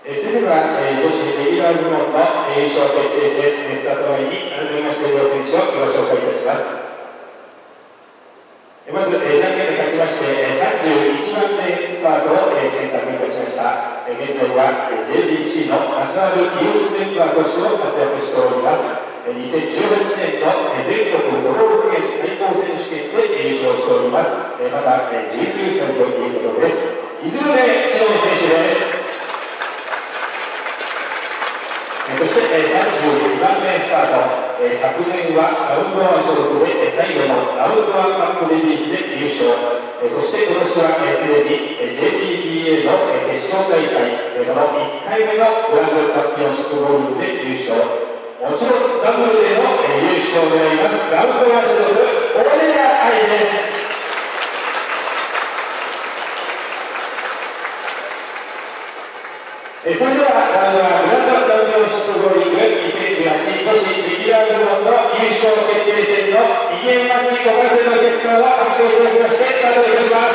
それでは、女子レギュラー部門の優勝決定戦スタート前に改めまして両選手をご紹介いたします。まず、じゃんけんで勝ちまして、31番目スタートを選択いたしました。現在は JBC のナショナルユースメンバーとしても活躍しております。2018年の全国都道府県対抗選手権で優勝しております。まだ19歳ということです。いずれで塩見選手です。そして、32番目スタート。昨年はラウンドワン所属で最後のラウンドワンカップレディースで優勝。そして今年はすでに JPBA の決勝大会、この1回目のグランドチャンピオンシップボールで優勝。もちろんダブルでの優勝を狙います。ラウンドワン所属、大根愛です。それでは、ラウンドワングランドチャンピオンシップボーリング2018女子レギュラー部門の優勝決定戦の2ゲームマッチご観戦のお客様は拍手をいただきましてスタートいたします。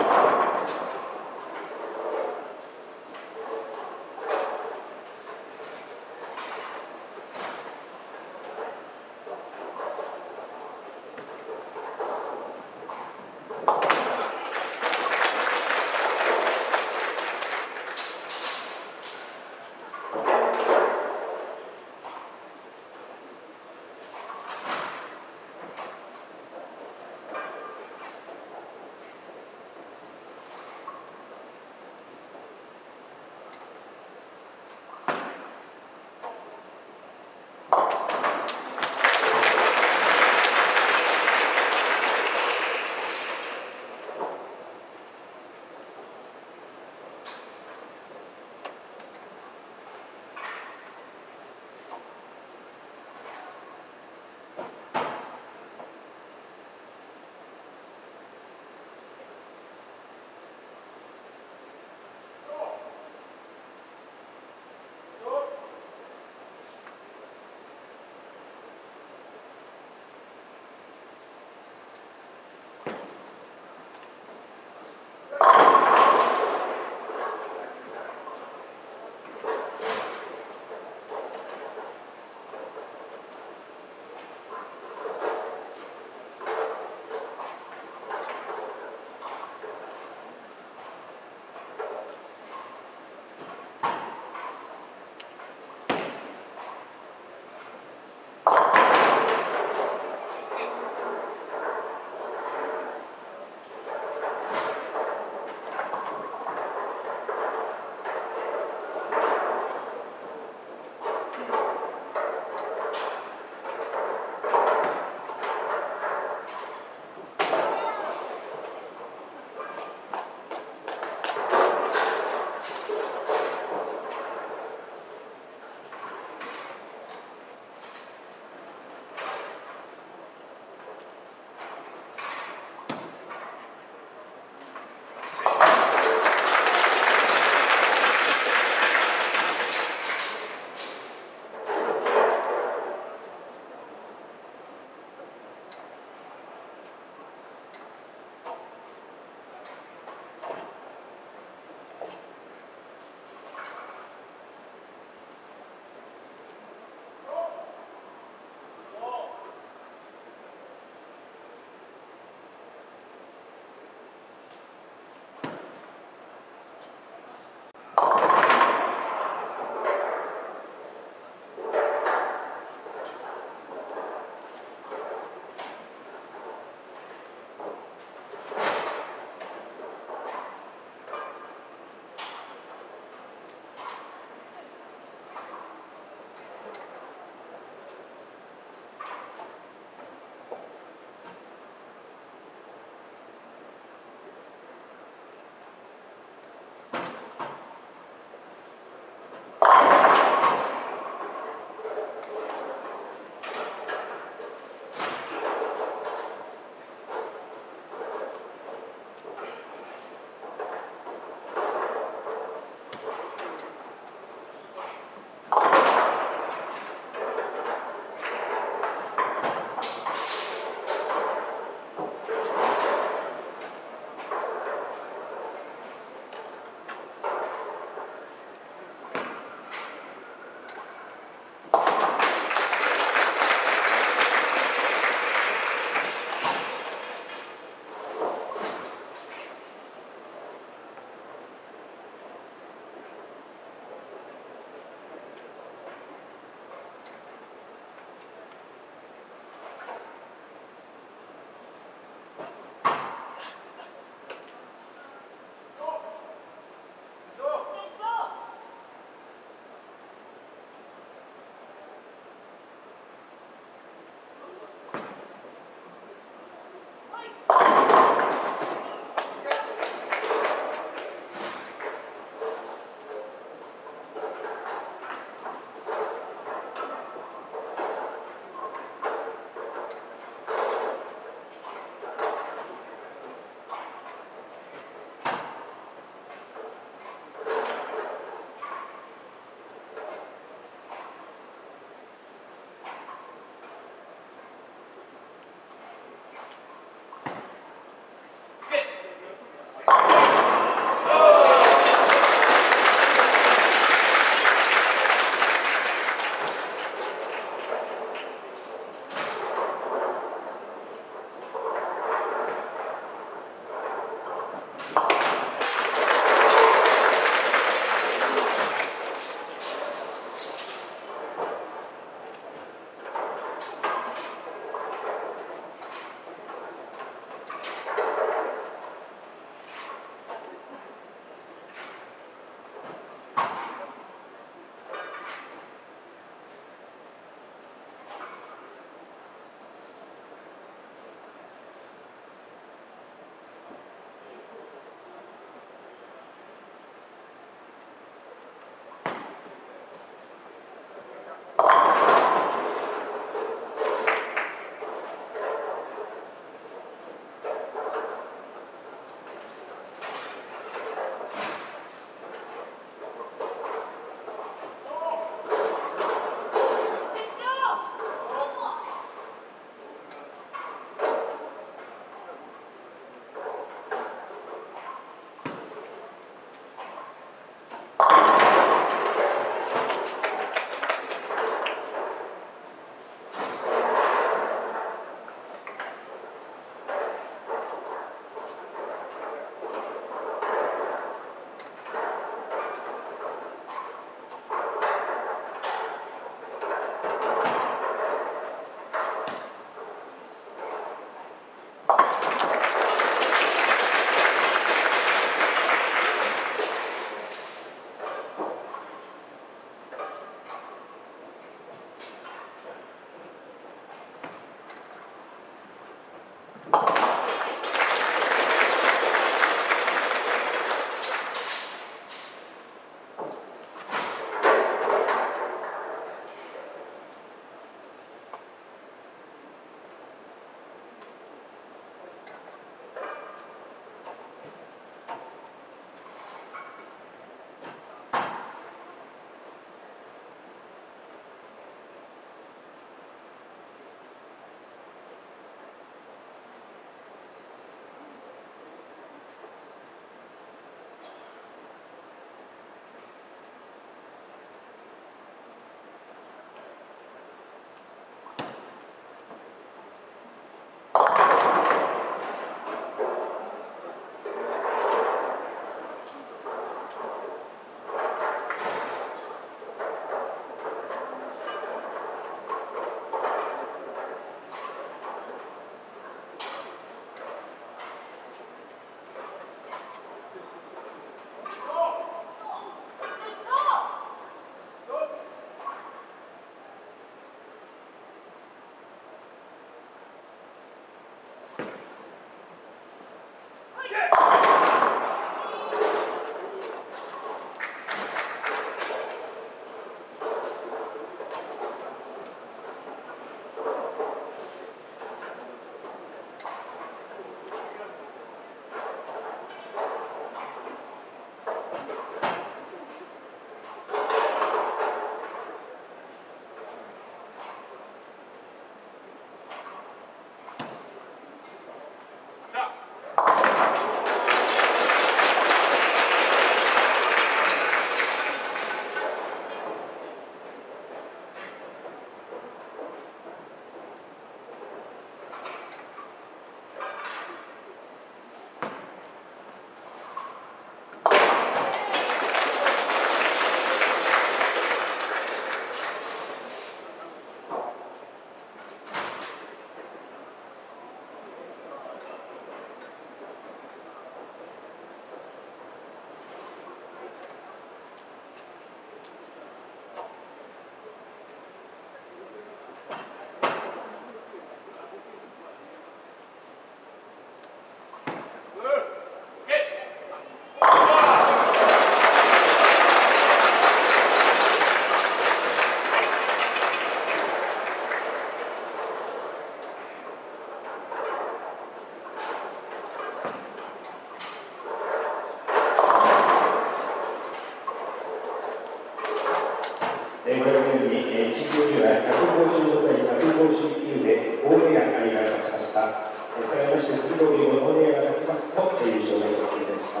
ご覧のように、1級には150対159で大宮愛が勝ちました。したがいまして、水道流の大宮が勝ちますと、優勝が決定いたします。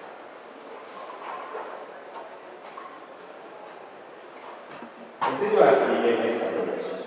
それでは、2ゲーム目スタートお願いします。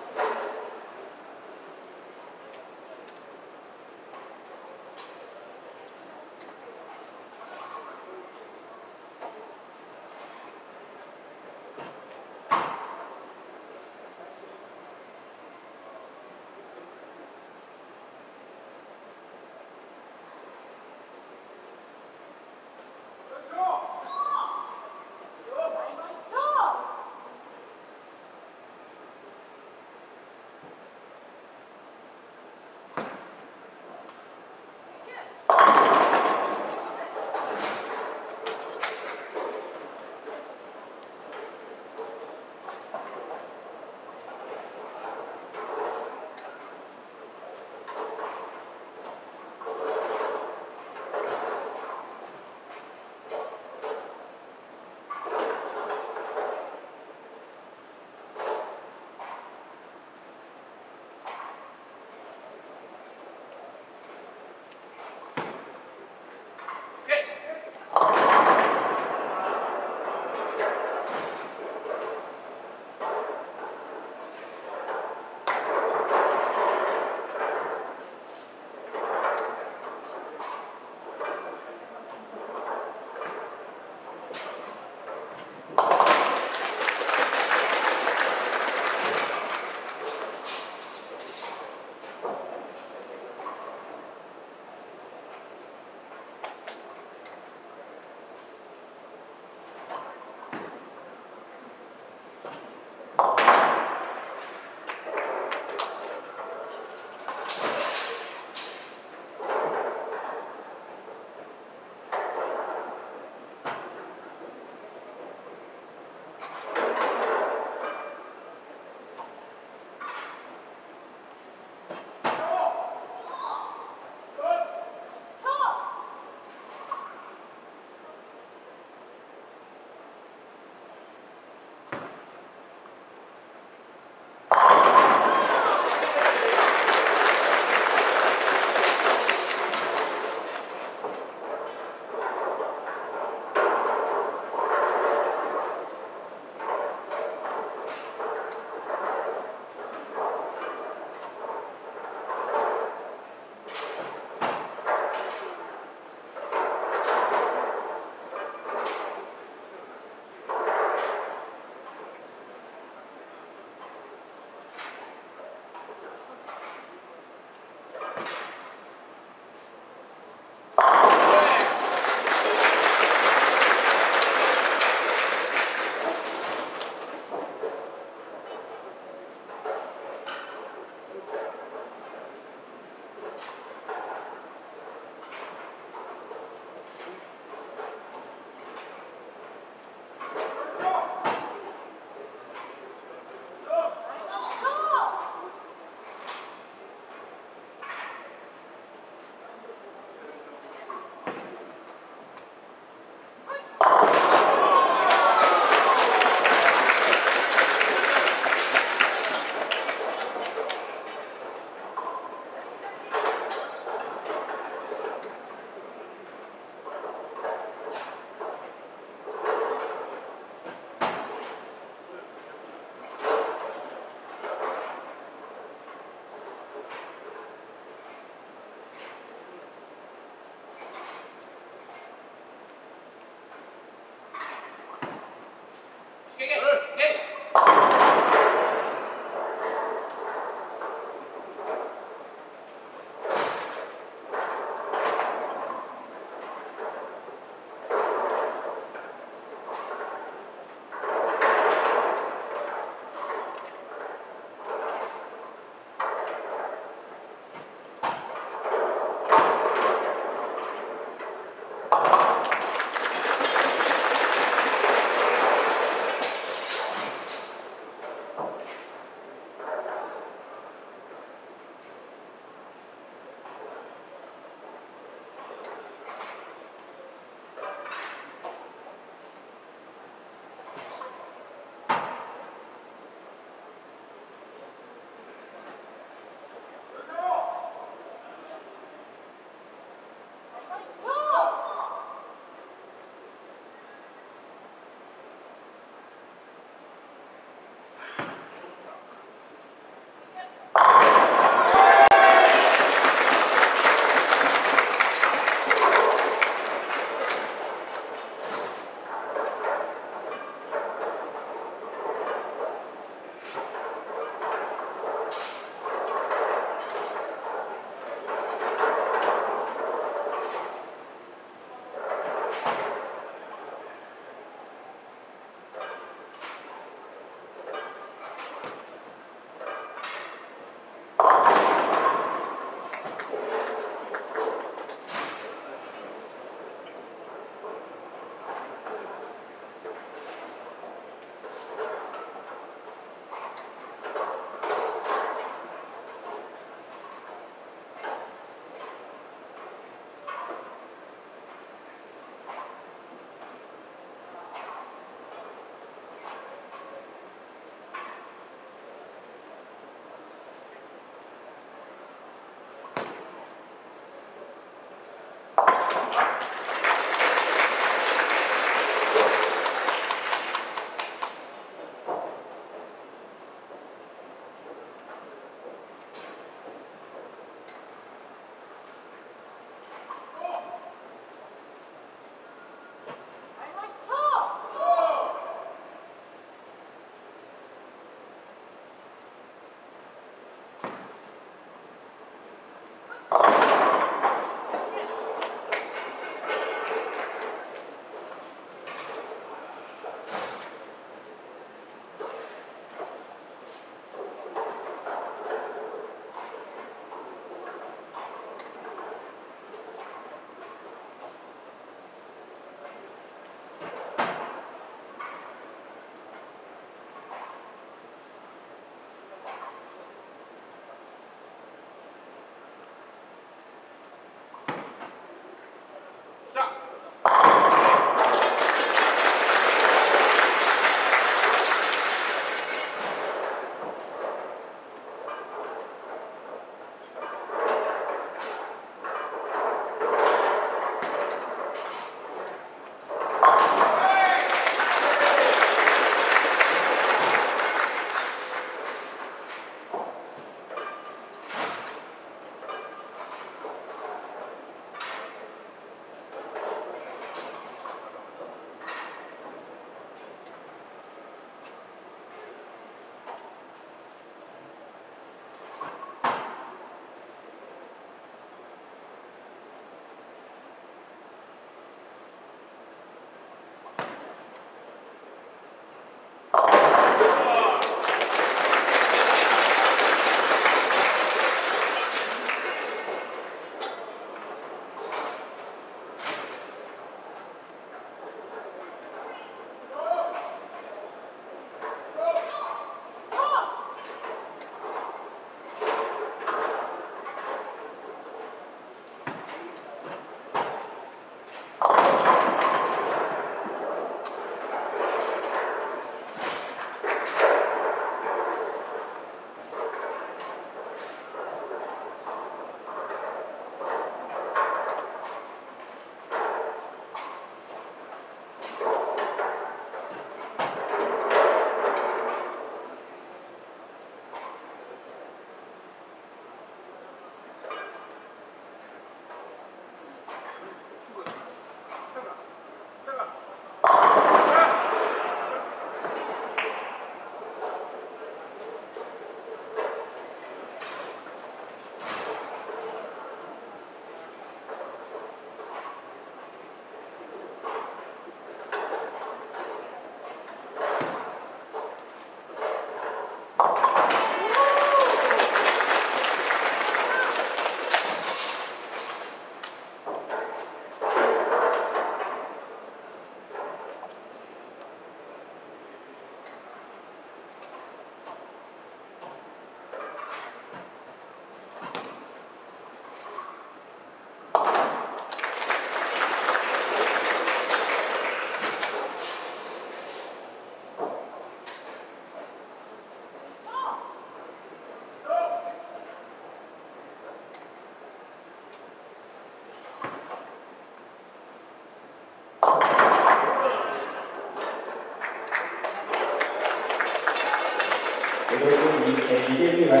2ゲーム目は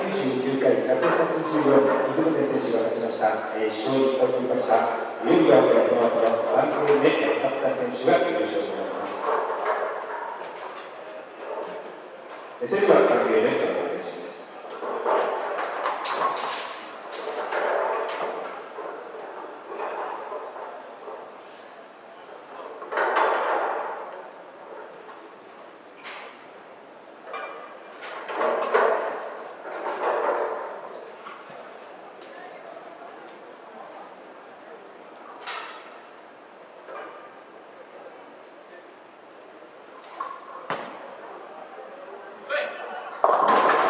99回184水船選手が勝ちました。勝利を決めました。いよいよこの後の3ゲーム目、勝った選手が優勝となります。それでは3ゲーム目スタートお願いします。 はい。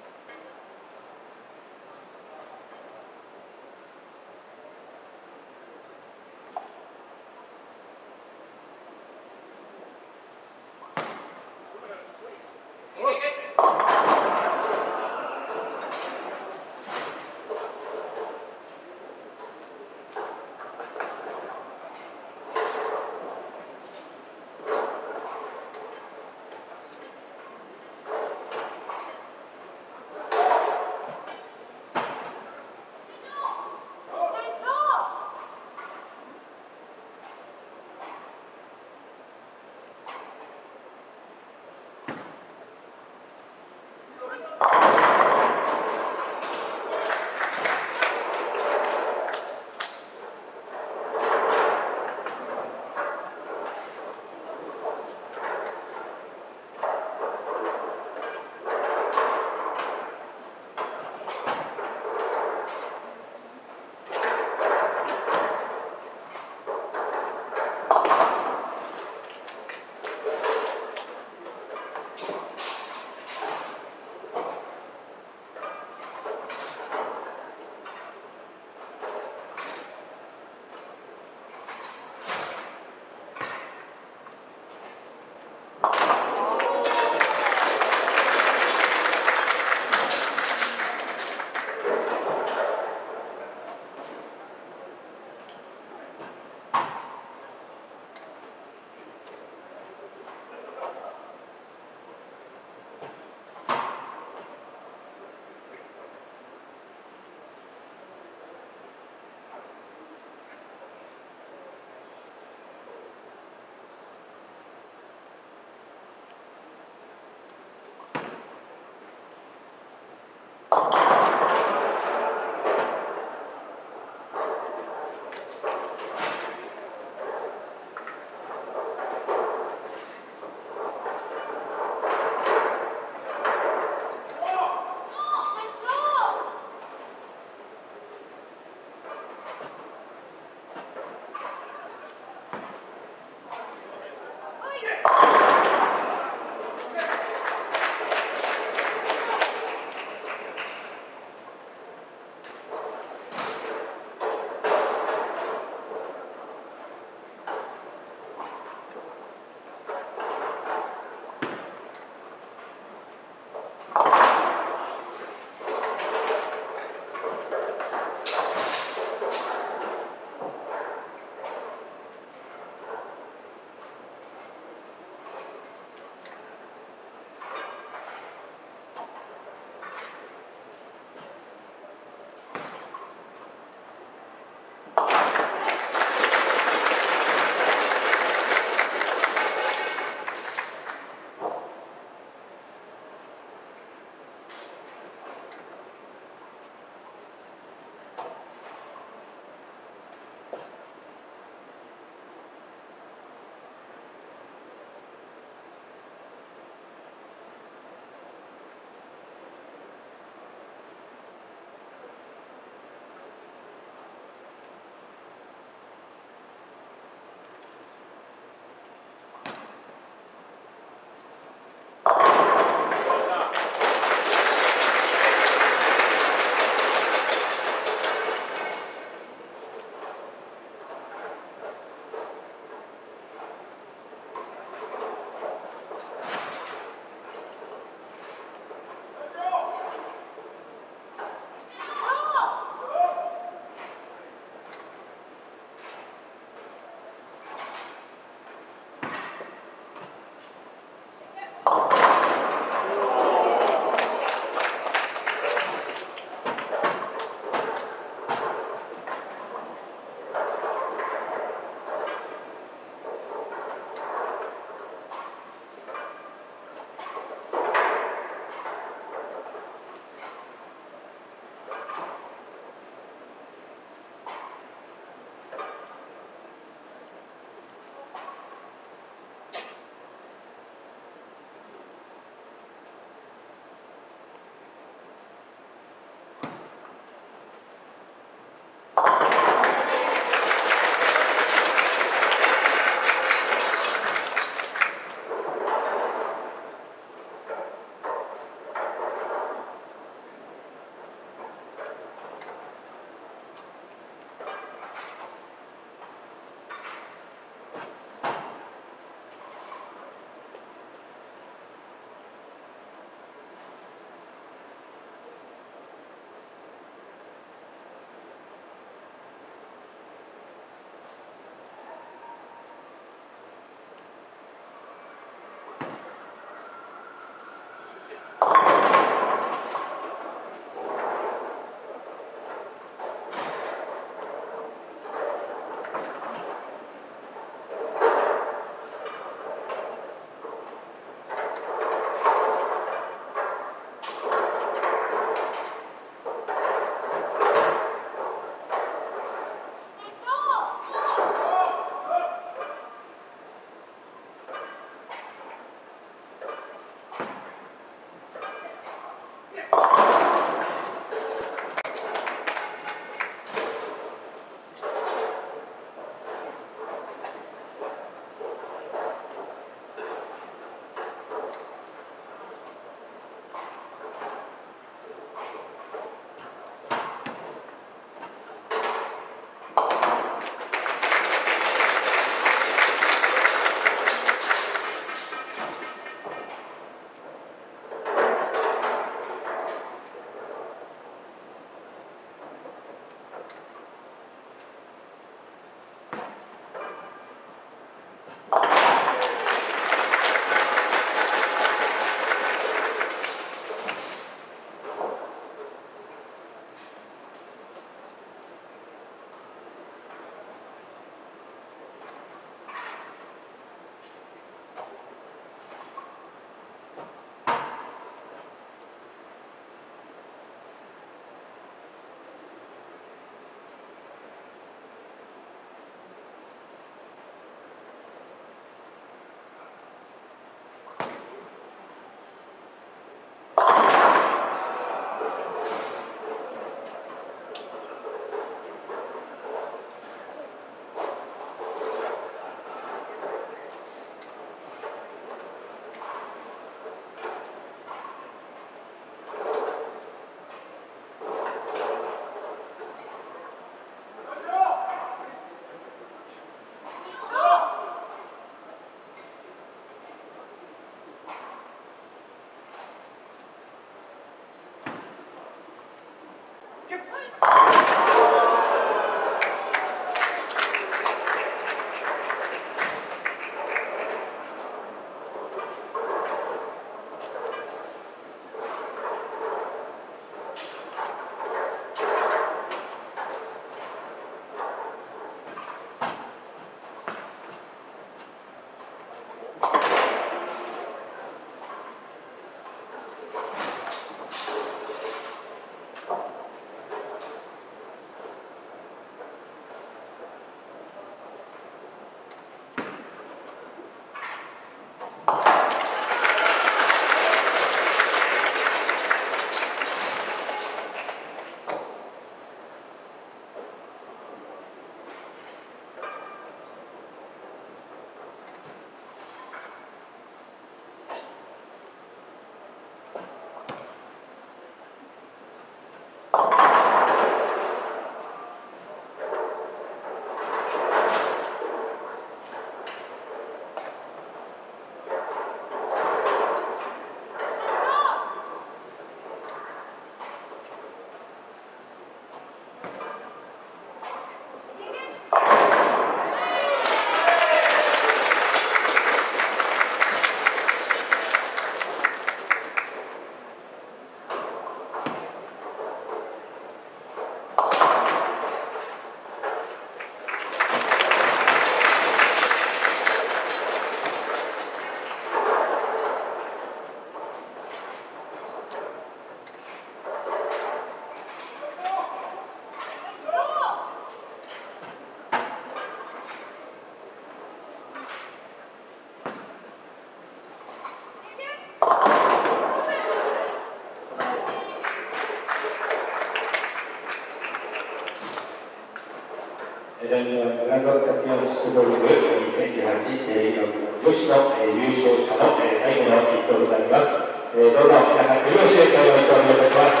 ボール部2018女子の優勝者の最後の一投となります。どうぞ皆さん手拍子で最後の一投をお願いいたします。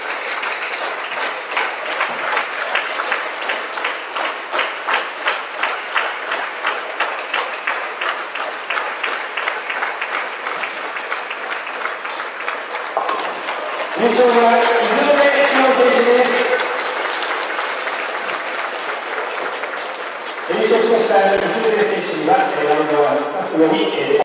優勝は伊豆目志乃選手です。優勝しました伊豆目選手にはラウンドワンスタッフより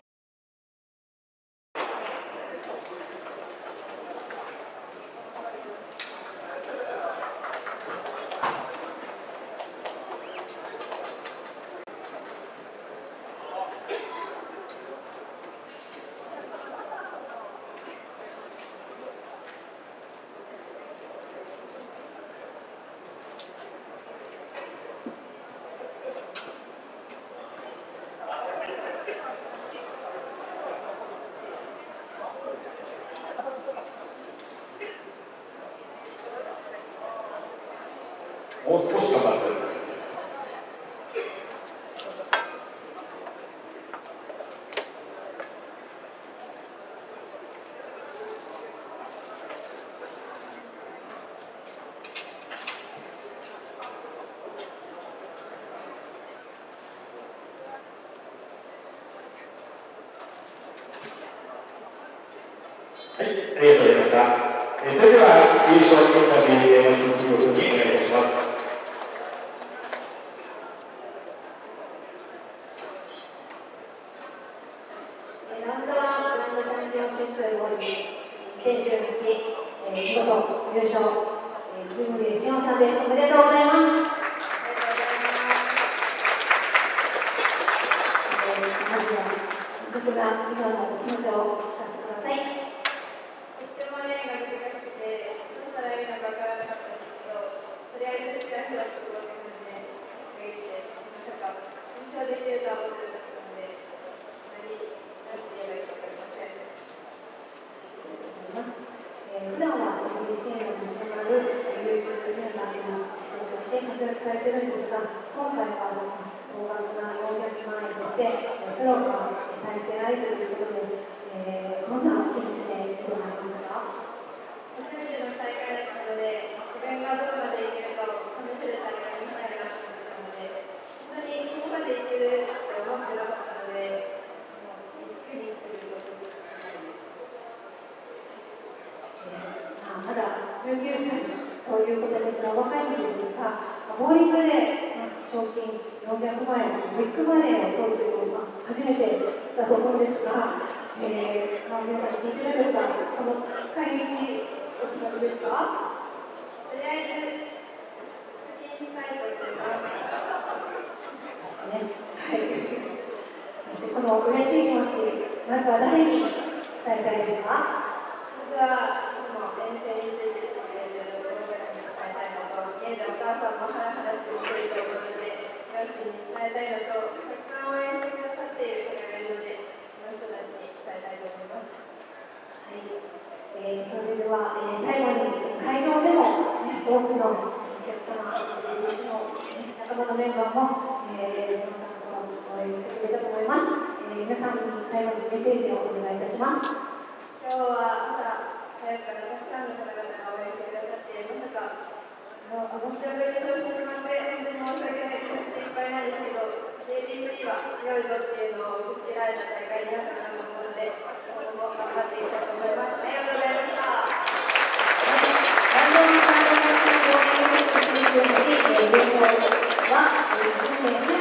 もう少し頑張ってください。はい、ありがとうございました。それでは優勝インタビューの続きをお願いいたします。 ラウンドワングランドチャンピオンシップゴルフ2018、見事優勝、ズムリシオンさんです。おめでとうございます。まずは率直な今のお気持ちを聞かせてください。 とってもレーンが難しくて、どうしたらいいのか分からなかったんですけど、とりあえず力がすごいので、まさか優勝できるとは思ってなかったので、何て言えばいいか分かりません。 普段は自分自身のナショナルユースメンバーがとして活躍されているんですが、今回は高額な400万円、そしてプロが対戦相手ということで、どんな気持ちでございますか？ 初めての大会だったので、自分がどこまでいけるかを試せる大会にしたいなと思ったので、本当にここまでいけると思ってなかったので、びっくりすることしかないです。 まだ19歳ということで若いんですが、ボーリングで賞金400万円、ビッグマネーを取るというのは初めてだと思うんですが、皆さん聞いてるんですが、この使い道、お決まりですか？ とりあえず、貯金したいと思います。 はい。そしてその嬉しい気持ち、まずは誰に伝えたいですか？ まずは、遠征についてくれるプログラムに伝えたいのと、現在お母さんもハラハラして見ているということで、両親に伝えたいのと、たくさん応援してくださっている方がいるので、その人たちに伝えたいと思います。 はい。それでは、最後に会場でも、多くのお客様、そしてうちの仲間のメンバーも、その参加を応援してくれたと思います。皆さんに最後にメッセージをお願いいたします。 今日は朝早くからたくさんの方々が応援してくださって、まさかアマチュアで優勝してしまって本当に申し訳ない気持ちでいっぱいなんですけど、 JTC は強いぞっていうのを見つけられた大会になったかなと思うので、今後も頑張っていきたいと思います。ありがとうございました。 ランドワングランドチャンピオンシップ2018、優勝は、